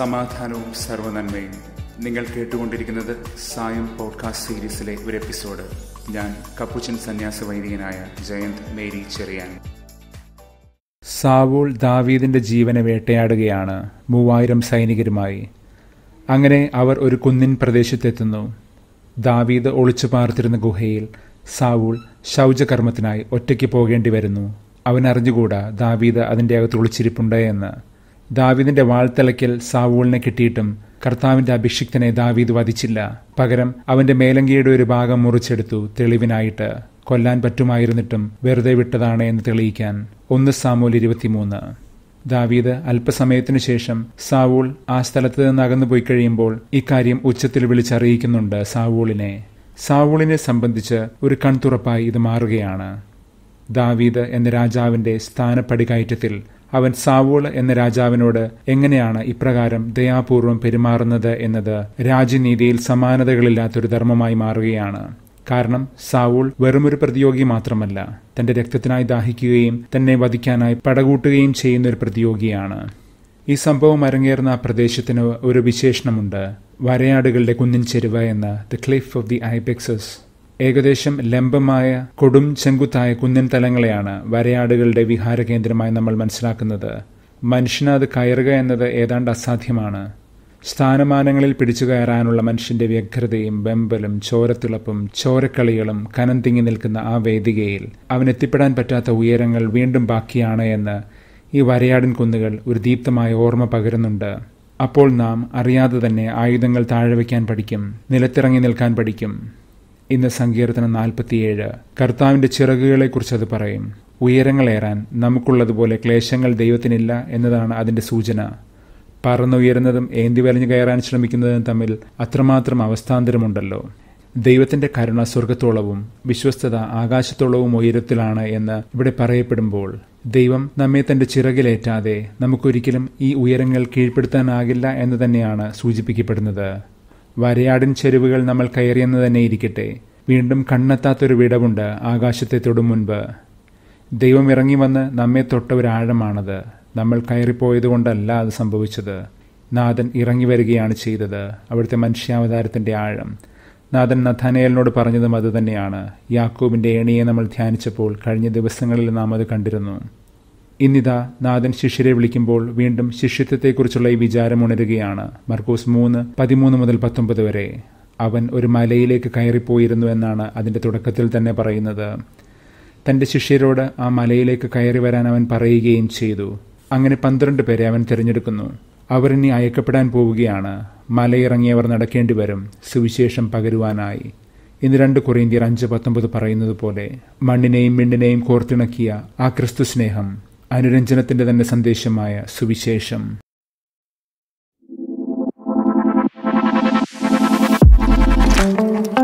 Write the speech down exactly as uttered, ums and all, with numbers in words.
സമാധാനവും സർവ്വനന്മയും. നിങ്ങൾ കേട്ടുകൊണ്ടിരിക്കുന്നത് സായം പോഡ്കാസ്റ്റ് സീരീസിലെ ഒരു എപ്പിസോഡ്. ഞാൻ കപ്പുച്ചൻ സന്യാസ വൈദികനായ ജയന്ത് മേരി ചെറിയാൻ. സാവൂൾ ദാവീദിന്റെ ജീവനെ വേട്ടയാടുകയാണ് മൂവായിരം സൈനികരുമായി. അങ്ങനെ അവർ ഒരു കുന്നിൻ പ്രദേശത്തെത്തുന്നു. ദാവീദ് ഒളിച്ചു പാർത്തിരുന്ന ഗുഹയിൽ സാവൂൾ ശൗചകർമ്മത്തിനായി ഒറ്റയ്ക്ക് പോകേണ്ടി വരുന്നു. അവൻ അറിഞ്ഞുകൂടാ ദാവീദ് അതിൻ്റെ അകത്ത് ഒളിച്ചിരിപ്പുണ്ട് എന്ന്. ദാവീദിന്റെ വാൾത്തലയ്ക്കൽ സാവൂളിനെ കിട്ടിയിട്ടും കർത്താവിന്റെ അഭിഷിക്തനെ ദാവീദ് വധിച്ചില്ല. പകരം അവന്റെ മേലങ്കിയുടെ ഒരു ഭാഗം മുറിച്ചെടുത്തു, തെളിവിനായിട്ട്. കൊല്ലാൻ പറ്റുമായിരുന്നിട്ടും വെറുതെ വിട്ടതാണ് എന്ന് തെളിയിക്കാൻ. ഒന്ന് സാമൂൽ ഇരുപത്തിമൂന്ന്. ദാവീദ് അല്പസമയത്തിനു ശേഷം സാവൂൾ ആ സ്ഥലത്ത് നിന്ന് അകന്നു പോയി കഴിയുമ്പോൾ ഇക്കാര്യം ഉച്ചത്തിൽ വിളിച്ചറിയിക്കുന്നുണ്ട് സാവൂളിനെ. സാവൂളിനെ സംബന്ധിച്ച് ഒരു കൺതുറപ്പായി ഇത് മാറുകയാണ്. ദാവീദ് എന്ന രാജാവിന്റെ സ്ഥാനപ്പടികയറ്റത്തിൽ അവൻ സാവൂൾ എന്ന രാജാവിനോട് എങ്ങനെയാണ് ഇപ്രകാരം ദയാപൂർവം പെരുമാറുന്നത് എന്നത് രാജ്യനീതിയിൽ സമാനതകളില്ലാത്തൊരു ധർമ്മമായി മാറുകയാണ്. കാരണം സാവൂൾ വെറുമൊരു പ്രതിയോഗി മാത്രമല്ല, തന്റെ രക്തത്തിനായി ദാഹിക്കുകയും തന്നെ വധിക്കാനായി പടകൂട്ടുകയും ചെയ്യുന്ന ഒരു പ്രതിയോഗിയാണ്. ഈ സംഭവം അരങ്ങേറുന്ന ആ പ്രദേശത്തിന് ഒരു വിശേഷണമുണ്ട്, വരയാടുകളുടെ കുന്നിൻ ചെരുവ് എന്ന the cliff of the ibexes. ഏകദേശം ലംബമായ കൊടും ചെങ്കുത്തായ കുന്നിൻ തലങ്ങളെയാണ് വരയാടുകളുടെ വിഹാര കേന്ദ്രമായി നമ്മൾ മനസ്സിലാക്കുന്നത്. മനുഷ്യന് അത് കയറുക എന്നത് ഏതാണ്ട് അസാധ്യമാണ്. സ്ഥാനമാനങ്ങളിൽ പിടിച്ചു കയറാനുള്ള മനുഷ്യന്റെ വ്യഗ്രതയും വെമ്പലും ചോരത്തിളപ്പും ചോരക്കളികളും കനം തിങ്ങി നിൽക്കുന്ന ആ വേദികയിൽ അവനെത്തിപ്പെടാൻ പറ്റാത്ത ഉയരങ്ങൾ വീണ്ടും ബാക്കിയാണ് എന്ന് ഈ വരയാടിൻ കുന്നുകൾ ഒരു ദീപ്തമായ ഓർമ്മ പകരുന്നുണ്ട്. അപ്പോൾ നാം അറിയാതെ തന്നെ ആയുധങ്ങൾ താഴെ വയ്ക്കാൻ പഠിക്കും, നിലത്തിറങ്ങി നിൽക്കാൻ പഠിക്കും. ഇന്ന് സങ്കീർത്തനം നാൽപ്പത്തിയേഴ് കർത്താവിന്റെ ചിറകുകളെക്കുറിച്ച് അത് പറയും. ഉയരങ്ങളേറാൻ നമുക്കുള്ളതുപോലെ ക്ലേശങ്ങൾ ദൈവത്തിനില്ല എന്നതാണ് അതിന്റെ സൂചന. പറന്നുയരുന്നതും ഏന്തി വലഞ്ഞു കയറാൻ ശ്രമിക്കുന്നതും തമ്മിൽ അത്രമാത്രം അവസ്ഥാന്തരമുണ്ടല്ലോ. ദൈവത്തിന്റെ കരുണ സ്വർഗത്തോളവും വിശ്വസ്തത ആകാശത്തോളവും ഉയരത്തിലാണ് എന്ന് ഇവിടെ പറയപ്പെടുമ്പോൾ ദൈവം നമ്മെ തന്റെ ചിറകിലേറ്റാതെ നമുക്കൊരിക്കലും ഈ ഉയരങ്ങൾ കീഴ്പ്പെടുത്താനാകില്ല എന്ന് തന്നെയാണ് സൂചിപ്പിക്കപ്പെടുന്നത്. വരയാടിൻ ചെരുവുകൾ നമ്മൾ കയറിയെന്ന് തന്നെ ഇരിക്കട്ടെ, വീണ്ടും കണ്ണെത്താത്തൊരു വിടവുണ്ട് ആകാശത്തെ തൊടും മുൻപ്. ദൈവം ഇറങ്ങി വന്ന് നമ്മെ തൊട്ട ഒരാഴമാണത്. നമ്മൾ കയറിപ്പോയതുകൊണ്ടല്ല അത് സംഭവിച്ചത്. നാഥൻ ഇറങ്ങി വരികയാണ് ചെയ്തത്, അവിടുത്തെ മനുഷ്യാവതാരത്തിന്റെ ആഴം. നാഥൻ നഥാനയേലിനോട് പറഞ്ഞതും അത് തന്നെയാണ്. യാക്കോബിന്റെ ഏണിയെ നമ്മൾ ധ്യാനിച്ചപ്പോൾ കഴിഞ്ഞ ദിവസങ്ങളിൽ നാം അത് കണ്ടിരുന്നു. ഇന്നിതാ നാഥൻ ശിഷ്യരെ വിളിക്കുമ്പോൾ വീണ്ടും ശിഷ്യത്വത്തെക്കുറിച്ചുള്ള ഈ വിചാരം ഉണരുകയാണ്. മർക്കോസ് മൂന്ന് പതിമൂന്ന് മുതൽ പത്തൊമ്പത് വരെ. അവൻ ഒരു മലയിലേക്ക് കയറിപ്പോയിരുന്നു എന്നാണ് അതിന്റെ തുടക്കത്തിൽ തന്നെ പറയുന്നത്. തന്റെ ശിഷ്യരോട് ആ മലയിലേക്ക് കയറി വരാൻ അവൻ പറയുകയും ചെയ്തു. അങ്ങനെ പന്ത്രണ്ട് പേരെ അവൻ തിരഞ്ഞെടുക്കുന്നു. അവർ ഇനി അയക്കപ്പെടാൻ പോവുകയാണ്. മലയിറങ്ങിയവർ നടക്കേണ്ടി വരും സുവിശേഷം പകരുവാനായി. ഇന്ന് രണ്ട് കൊറിന്ത്യർ അഞ്ച് പത്തൊമ്പത് പറയുന്നത് പോലെ മണ്ണിനെയും മിണ്ണിനെയും കോർത്തിണക്കിയ ആ ക്രിസ്തു സ്നേഹം, അനുരഞ്ജനത്തിന്റെ തന്നെ സന്ദേശമായ സുവിശേഷം. Thank you.